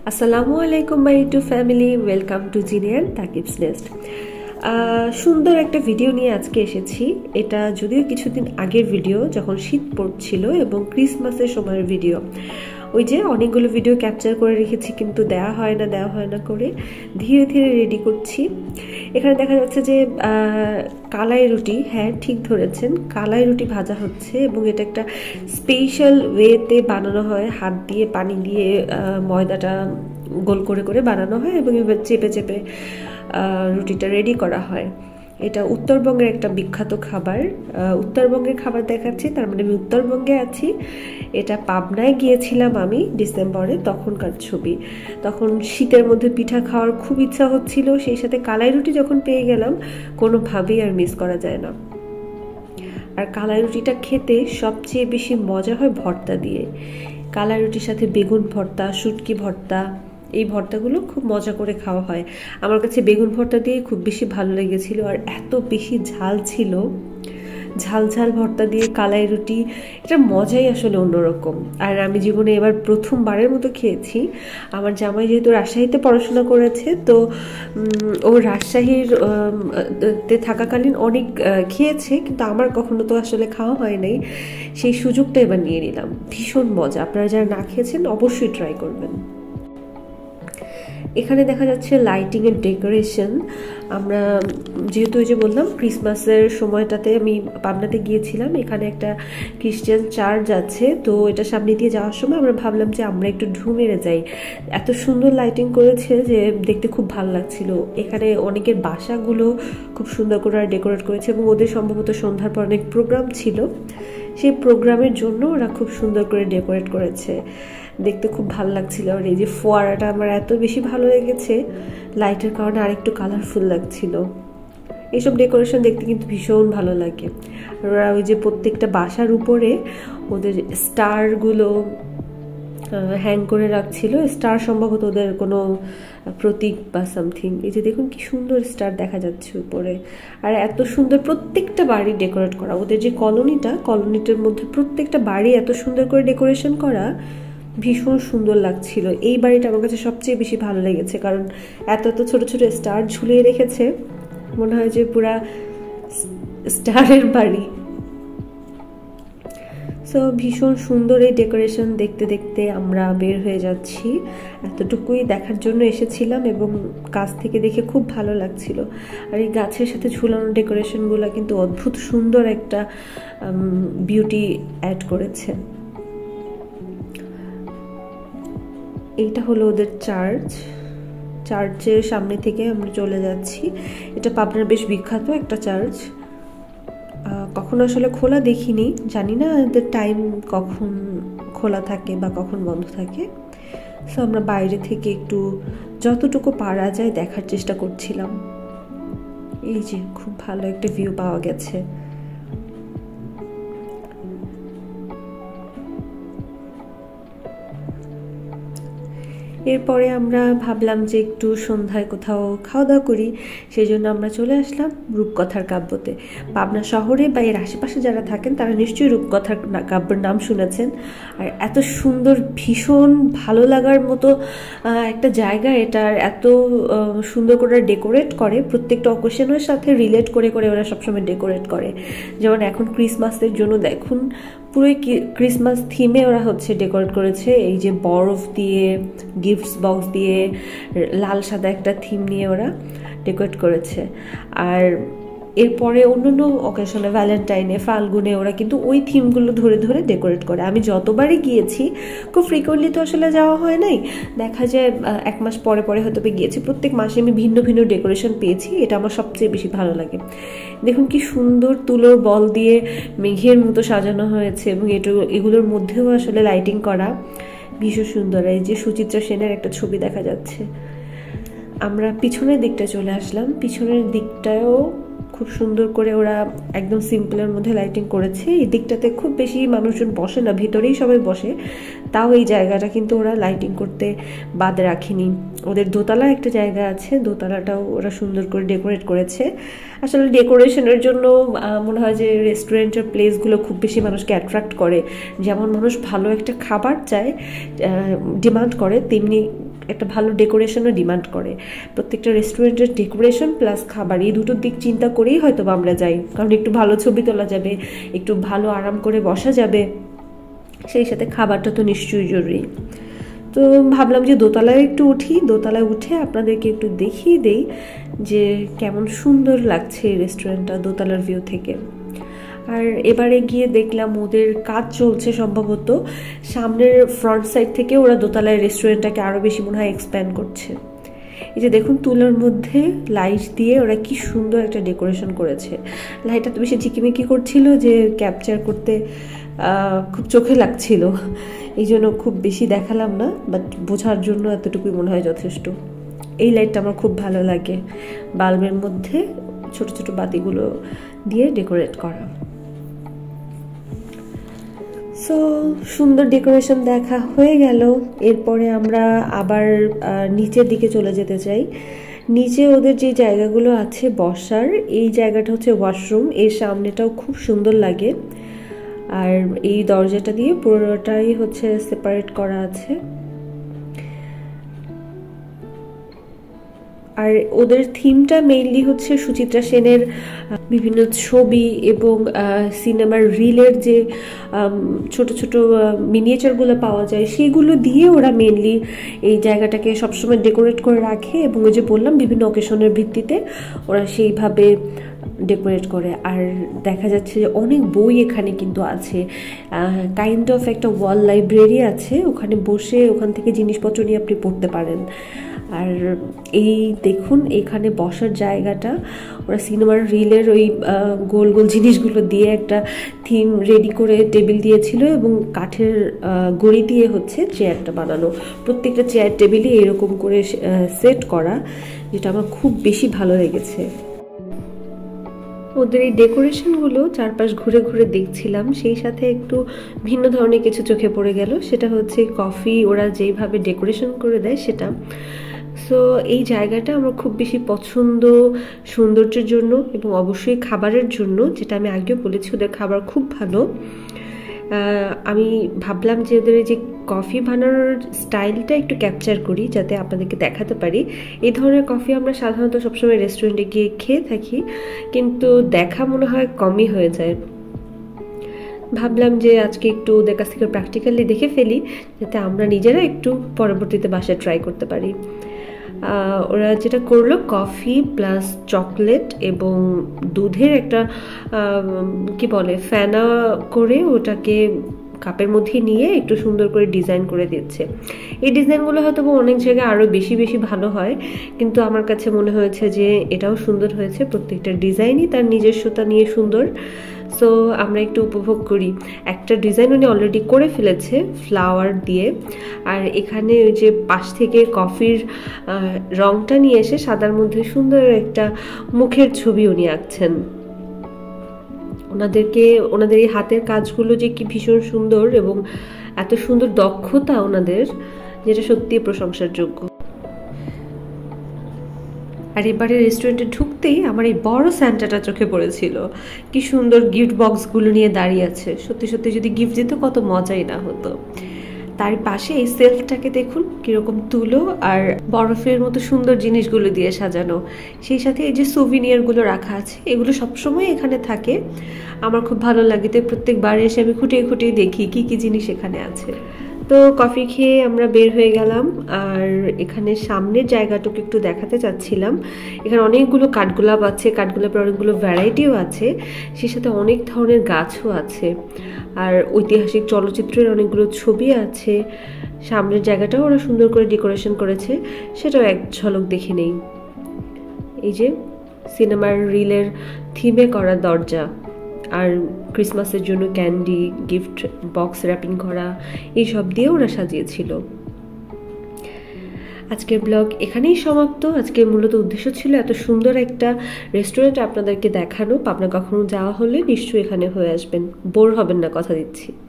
আসসালামু আলাইকুম my YouTube family, welcome to Jini and Takib's nest. সুন্দর একটা ভিডিও নিয়ে আজকে এসেছি। এটা যদিও কিছুদিন আগের ভিডিও, যখন শীত পড়ছিল এবং ক্রিসমাসের সময়ের ভিডিও। ওই যে অনেকগুলো ভিডিও ক্যাপচার করে রেখেছি, কিন্তু দেওয়া হয় না করে ধীরে ধীরে রেডি করছি। এখানে দেখা যাচ্ছে যে কালাই রুটি, হ্যাঁ ঠিক ধরেছেন, কালাই রুটি ভাজা হচ্ছে এবং এটা একটা স্পেশাল ওয়েতে বানানো হয়। হাত দিয়ে পানি দিয়ে ময়দাটা গোল করে করে বানানো হয় এবং এবার চেপে চেপে রুটিটা রেডি করা হয়। এটা উত্তরবঙ্গের একটা বিখ্যাত খাবার। উত্তরবঙ্গের খাবার দেখাচ্ছি, তার মানে আমি উত্তরবঙ্গে আছি। এটা পাবনায় গিয়েছিলাম আমি ডিসেম্বরে, তখনকার ছবি। তখন শীতের মধ্যে পিঠা খাওয়ার খুব ইচ্ছা হচ্ছিল, সেই সাথে কালাই রুটি যখন পেয়ে গেলাম কোনোভাবেই আর মিস করা যায় না। আর কালাই রুটিটা খেতে সবচেয়ে বেশি মজা হয় ভর্তা দিয়ে। কালাই রুটির সাথে বেগুন ভর্তা, শুটকি ভর্তা, এই ভর্তাগুলো খুব মজা করে খাওয়া হয়। আমার কাছে বেগুন ভর্তা দিয়ে খুব বেশি ভালো লেগেছিল, আর এত বেশি ঝাল ছিল। ঝাল ঝাল ভর্তা দিয়ে কালাই রুটি, এটা মজাই আসলে অন্যরকম। আর আমি জীবনে এবার প্রথমবারের মতো খেয়েছি। আমার জামাই যেহেতু রাজশাহীতে পড়াশোনা করেছে, তো ও রাজশাহীর তে থাকাকালীন অনেক খেয়েছে, কিন্তু আমার কখনো তো আসলে খাওয়া হয় নাই। সেই সুযোগটা এবার নিয়ে নিলাম। ভীষণ মজা। আপনারা যারা না খেয়েছেন অবশ্যই ট্রাই করবেন। এখানে দেখা যাচ্ছে লাইটিং এর ডেকোরেশন। আমরা যেহেতু ওই যে বললাম ক্রিসমাসের সময়টাতে আমি পাবনাতে গিয়েছিলাম, এখানে একটা খ্রিস্টান চার্চ আছে, তো এটা সামনে দিয়ে যাওয়ার সময় আমরা ভাবলাম যে আমরা একটু ঢু মেরে যাই। এত সুন্দর লাইটিং করেছে যে দেখতে খুব ভালো লাগছিল। এখানে অনেকের বাসাগুলো খুব সুন্দর করে ডেকোরেট করেছে এবং ওদের সম্ভবত সন্ধ্যার পর অনেক প্রোগ্রাম ছিল, সেই প্রোগ্রামের জন্য ওরা খুব সুন্দর করে ডেকোরেট করেছে। দেখতে খুব ভালো লাগছিল। আর এই যে ফোয়ারাটা আমার এত বেশি ভালো লেগেছে, লাইটের কারণে আরেকটু কালারফুল লাগছিল। এইসব ডেকোরেশন দেখতে কিন্তু ভীষণ ভালো লাগে। আর ওরা ওই যে প্রত্যেকটা বাসার উপরে ওদের স্টারগুলো হ্যাং করে রাখছিল। স্টার সম্ভবত ওদের কোনো প্রতীক বা সামথিং। এই যে দেখুন কি সুন্দর স্টার দেখা যাচ্ছে উপরে। আর এত সুন্দর প্রত্যেকটা বাড়ি ডেকোরেট করা। ওদের যে কলোনিটার মধ্যে প্রত্যেকটা বাড়ি এত সুন্দর করে ডেকোরেশন করা, ভীষণ সুন্দর লাগছিল। এই বাড়িটা আমার কাছে সবচেয়ে বেশি ভালো লেগেছে, কারণ এত এত ছোট ছোট স্টার ঝুলিয়ে রেখেছে, মনে হয় যে পুরা স্টারের বাড়ি। সো ভীষণ সুন্দর এই ডেকোরেশন। দেখতে দেখতে আমরা বের হয়ে যাচ্ছি। এতটুকুই দেখার জন্য এসেছিলাম এবং কাছ থেকে দেখে খুব ভালো লাগছিল। আর এই গাছের সাথে ঝুলানো ডেকোরেশনগুলো কিন্তু অদ্ভুত সুন্দর একটা বিউটি অ্যাড করেছে। এইটা হলো ওদের চার্চের সামনে থেকে আমরা চলে যাচ্ছি। এটা পাবনার বেশ বিখ্যাত একটা চার্চ। কখনো আসলে খোলা দেখিনি, জানি না এদের টাইম কখন খোলা থাকে বা কখন বন্ধ থাকে। সো আমরা বাইরে থেকে একটু যতটুকু পারা যায় দেখার চেষ্টা করছিলাম। এই যে খুব ভালো একটা ভিউ পাওয়া গেছে। এরপরে আমরা ভাবলাম যে একটু সন্ধ্যায় কোথাও খাওয়া দাওয়া করি, সেই জন্য আমরা চলে আসলাম রূপকথার কাব্যতে। পাবনা শহরে বা এর আশেপাশে যারা থাকেন তারা নিশ্চয়ই রূপকথার কাব্যের নাম শুনেছেন। আর এত সুন্দর, ভীষণ ভালো লাগার মতো একটা জায়গা। এটার এত সুন্দর করে ডেকোরেট করে, প্রত্যেকটা অকেশনের সাথে রিলেট করে করে ওরা সবসময় ডেকোরেট করে। যেমন এখন ক্রিসমাসের জন্য দেখুন পুরোই ক্রিসমাস থিমে ওরা ডেকোরেট করেছে। এই যে বরফ দিয়ে, গিফটস বক্স দিয়ে, লাল সাদা একটা থিম নিয়ে ওরা ডেকোরেট করেছে। আর এরপরে অন্যান্য অকেশনে, ভ্যালেন্টাইনে, ফাল্গুনে ওরা কিন্তু ওই থিমগুলো ধরে ধরে ডেকোরেট করে। আমি যতবারই গিয়েছি, খুব ফ্রিকোয়েন্টলি তো আসলে যাওয়া হয় নাই, দেখা যায় 1 মাস পরে পরে হয়তো গিয়েছি। প্রত্যেক মাসে আমি ভিন্ন ভিন্ন ডেকোরেশন পেয়েছি, এটা আমার সবচেয়ে বেশি ভালো লাগে। দেখুন কি সুন্দর তুলোর বল দিয়ে মেঘের মতো সাজানো হয়েছে এবং এগুলোর মধ্যেও আসলে লাইটিং করা, ভীষণ সুন্দর। এই যে সুচিত্রা সেনের একটা ছবি দেখা যাচ্ছে। আমরা পিছনের দিকটা চলে আসলাম। পিছনের দিকটাও খুব সুন্দর করে ওরা একদম সিম্পলের মধ্যে লাইটিং করেছে। এই দিকটাতে খুব বেশি মানুষজন বসে না, ভিতরেই সবাই বসে, তাও এই জায়গাটা কিন্তু ওরা লাইটিং করতে বাদ রাখেনি। ওদের দোতলায় একটা জায়গা আছে, দোতলাটাও ওরা সুন্দর করে ডেকোরেট করেছে। আসলে ডেকোরেশনের জন্য মনে হয় যে রেস্টুরেন্টের প্লেসগুলো খুব বেশি মানুষকে অ্যাট্রাক্ট করে। যেমন মানুষ ভালো একটা খাবার চায়, ডিমান্ড করে, তেমনি একটা ভালো ডেকোরেশনও ডিমান্ড করে। প্রত্যেকটা রেস্টুরেন্টের ডেকোরেশন প্লাস খাবার এই দুটোর দিক চিন্তা করেই হয়তো আমরা যাই, কারণ একটু ভালো ছবি তোলা যাবে, একটু ভালো আরাম করে বসা যাবে, সেই সাথে খাবারটা তো নিশ্চয়ই জরুরি। তো ভাবলাম যে দোতলায় একটু উঠি, দোতলায় উঠে আপনাদেরকে একটু দেখিয়ে দেই যে কেমন সুন্দর লাগছে এই রেস্টুরেন্টটা দোতলার ভিউ থেকে। আর এবারে গিয়ে দেখলাম ওদের কাজ চলছে সম্ভবত, সামনের ফ্রন্ট সাইড থেকে ওরা দোতলায় রেস্টুরেন্টটাকে আরও বেশি মনে হয় এক্সপ্যান্ড করছে। এই যে দেখুন তুলোর মধ্যে লাইট দিয়ে ওরা কি সুন্দর একটা ডেকোরেশন করেছে। লাইটটা তো বেশি ঝিকিমিকি করছিল যে ক্যাপচার করতে খুব চোখে লাগছিল, এই জন্য খুব বেশি দেখালাম না, বাট বোঝার জন্য এতটুকুই মনে হয় যথেষ্ট। এই লাইটটা আমার খুব ভালো লাগে, বাল্বের মধ্যে ছোট ছোট বাতিগুলো দিয়ে ডেকোরেট করা। সো সুন্দর ডেকোরেশন দেখা হয়ে গেল। এরপরে আমরা আবার নিচের দিকে চলে যেতে চাই। নিচে ওদের যে জায়গাগুলো আছে বসার, এই জায়গাটা হচ্ছে ওয়াশরুম, এর সামনেটাও খুব সুন্দর লাগে। আর এই দরজাটা দিয়ে পুরোটাই হচ্ছে সেপারেট করা আছে। আর ওদের থিমটা মেইনলি হচ্ছে সুচিত্রা সেনের বিভিন্ন ছবি এবং সিনেমার রিলের যে ছোট ছোট মিনিয়েচারগুলো পাওয়া যায় সেগুলো দিয়ে ওরা মেইনলি এই জায়গাটাকে সবসময় ডেকোরেট করে রাখে, এবং ওই যে বললাম বিভিন্ন অকেশনের ভিত্তিতে ওরা সেইভাবে ডেকোরেট করে। আর দেখা যাচ্ছে যে অনেক বই এখানে কিন্তু আছে, কাইন্ড অফ একটা ওয়াল লাইব্রেরি আছে, ওখানে বসে ওখান থেকে জিনিসপত্র নিয়ে আপনি পড়তে পারেন। আর এই দেখুন এখানে বসার জায়গাটা ওরা সিনেমার রিলের ওই গোল গোল জিনিসগুলো দিয়ে একটা থিম রেডি করে টেবিল দিয়েছিল, এবং কাঠের গড়ি দিয়ে হচ্ছে চেয়ারটা বানানো, প্রত্যেকটা চেয়ার টেবিলই এরকম করে সেট করা, যেটা আমার খুব বেশি ভালো লেগেছে। ওদের এই ডেকোরেশনগুলো চারপাশ ঘুরে ঘুরে দেখছিলাম, সেই সাথে একটু ভিন্ন ধরনের কিছু চোখে পড়ে গেল, সেটা হচ্ছে কফি ওরা যেইভাবে ডেকোরেশন করে দেয় সেটা। সো এই জায়গাটা আমার খুব বেশি পছন্দ সৌন্দর্যের জন্য এবং অবশ্যই খাবারের জন্য, যেটা আমি আগেও বলেছি ওদের খাবার খুব ভালো। আমি ভাবলাম যে ওদের যে কফি বানানোর স্টাইলটা একটু ক্যাপচার করি যাতে আপনাদেরকে দেখাতে পারি। এই ধরনের কফি আমরা সাধারণত সবসময় রেস্টুরেন্টে গিয়ে খেয়ে থাকি, কিন্তু দেখা মনে হয় কমই হয়ে যায়। ভাবলাম যে আজকে একটু ওদের কাছ থেকে প্র্যাকটিক্যালি দেখে ফেলি, যাতে আমরা নিজেরা একটু পরবর্তীতে বাসায় ট্রাই করতে পারি। ওরা যেটা করলো কফি প্লাস চকলেট এবং দুধের একটা কি বলে ফেনা করে ওটাকে কাপের মধ্যে নিয়ে একটু সুন্দর করে ডিজাইন করে দিচ্ছে। এই ডিজাইনগুলো হয়তো অনেক জায়গায় আরও বেশি বেশি ভালো হয়, কিন্তু আমার কাছে মনে হয়েছে যে এটাও সুন্দর হয়েছে, প্রত্যেকটা ডিজাইনই তার নিজস্বতা নিয়ে সুন্দর। সো আমরা একটু উপভোগ করি। একটা ডিজাইন উনি অলরেডি করে ফেলেছে ফ্লাওয়ার দিয়ে, আর এখানে ওই যে পাশ থেকে কফির রংটা নিয়ে এসে সাদার মধ্যে সুন্দর একটা মুখের ছবি উনি আঁকছেন। ওনাদের এই হাতের কাজগুলো যে কি ভীষণ সুন্দর এবং এত সুন্দর দক্ষতা ওনাদের, যেটা সত্যি প্রশংসার যোগ্য। আর এবারে রেস্টুরেন্টে ঢুকতেই আমার এই বড় স্যান্টাটা চোখে পড়েছিল, কি সুন্দর গিফট বক্সগুলো নিয়ে দাঁড়িয়ে আছে। সত্যি সত্যি যদি গিফট দিত কত মজাই না হতো। তার পাশে এই সেলফটাকে দেখুন কিরকম তুলো আর বরফের মতো সুন্দর জিনিসগুলো দিয়ে সাজানো, সেই সাথে এই যে সুভিনিয়ারগুলো রাখা আছে, এগুলো সবসময় এখানে থাকে। আমার খুব ভালো লাগে, তো প্রত্যেকবার এসে আমি খুঁটিয়ে খুঁটিয়ে দেখি কি কি জিনিস এখানে আছে। তো কফি খেয়ে আমরা বের হয়ে গেলাম, আর এখানে সামনের জায়গাটুকু একটু দেখাতে চাচ্ছিলাম। এখানে অনেকগুলো কাঠগোলাপ আছে, কাঠগোলাপের অনেকগুলো ভ্যারাইটিও আছে, সেই সাথে অনেক ধরনের গাছও আছে, আর ঐতিহাসিক চলচ্চিত্রের অনেকগুলো ছবি আছে। সামনের জায়গাটাও ওরা সুন্দর করে ডেকোরেশন করেছে, সেটাও এক ঝলক দেখে নেই। এই যে সিনেমার রিলের থিমে করা দরজা, আর ক্রিসমাসের জন্য ক্যান্ডি গিফট বক্স র্যাপিং করা, এইসব দিয়ে ওরা সাজিয়েছিল। আজকের ব্লগ এখানেই সমাপ্ত। আজকের মূলত উদ্দেশ্য ছিল এত সুন্দর একটা রেস্টুরেন্ট আপনাদেরকে দেখানো। পাবনা কখনো যাওয়া হলে নিশ্চয়ই এখানে হয়ে আসবেন, বোর হবেন না, কথা দিচ্ছি।